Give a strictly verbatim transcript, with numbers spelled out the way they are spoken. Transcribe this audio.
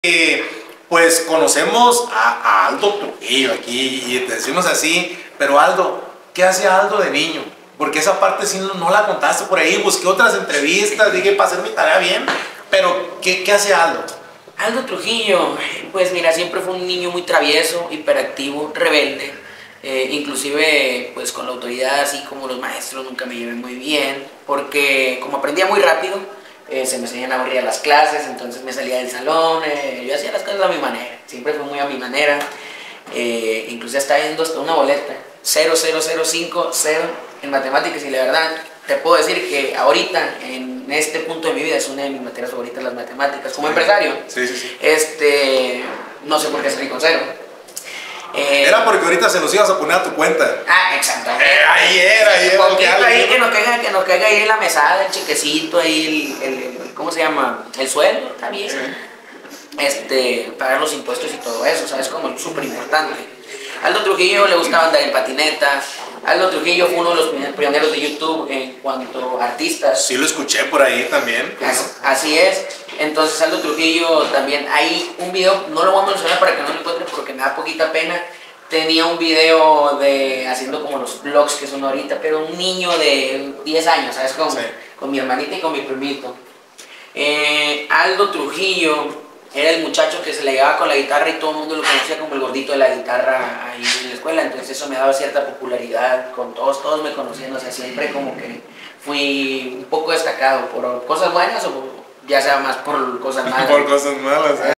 Eh, pues conocemos a, a Aldo Trujillo aquí y te decimos así, pero Aldo, ¿qué hacía Aldo de niño? Porque esa parte sí no, no la contaste por ahí, busqué otras entrevistas, dije para hacer mi tarea bien, pero ¿qué, qué hace Aldo? Aldo Trujillo, pues mira, siempre fue un niño muy travieso, hiperactivo, rebelde, eh, inclusive pues con la autoridad, así como los maestros, nunca me llevé muy bien, porque como aprendía muy rápido, eh, se me hacían aburridas las clases, entonces me salía del salón, eh, yo hacía las cosas a mi manera, siempre fue muy a mi manera, eh, incluso estaba viendo hasta una boleta, cero cero cero cinco cero en matemáticas, y la verdad te puedo decir que ahorita, en este punto de mi vida, es una de mis materias favoritas las matemáticas, como Sí. empresario. Sí, sí, sí. Este, no sé por qué salí con cero. Eh, Era porque ahorita se los ibas a poner a tu cuenta. Ah, exactamente. Eh, ahí era, ahí era. Poquito Aldo, ahí ¿no? que nos caiga, que nos caiga ahí en la mesada, el chequecito, ahí el, el, el- ¿cómo se llama? El sueldo, está bien. Sí. Este, pagar los impuestos y todo eso, ¿sabes? Como súper importante. Aldo Trujillo le gustaba andar en patineta. Aldo Trujillo fue uno de los pioneros de YouTube en cuanto a artistas. Sí lo escuché por ahí también. Así, así es. Entonces Aldo Trujillo también, hay un video, no lo voy a mencionar para que no lo encuentren porque me da poquita pena. Tenía un video de haciendo como los vlogs que son ahorita, pero un niño de diez años, ¿sabes? Con, Sí. con mi hermanita y con mi primito. Eh, Aldo Trujillo era el muchacho que se le llevaba con la guitarra y todo el mundo lo conocía como el gordito de la guitarra ahí en la escuela, entonces eso me daba cierta popularidad con todos, todos me conocían, o sea, siempre como que fui un poco destacado por cosas buenas o ya sea más por cosas malas. Por cosas malas, ¿eh?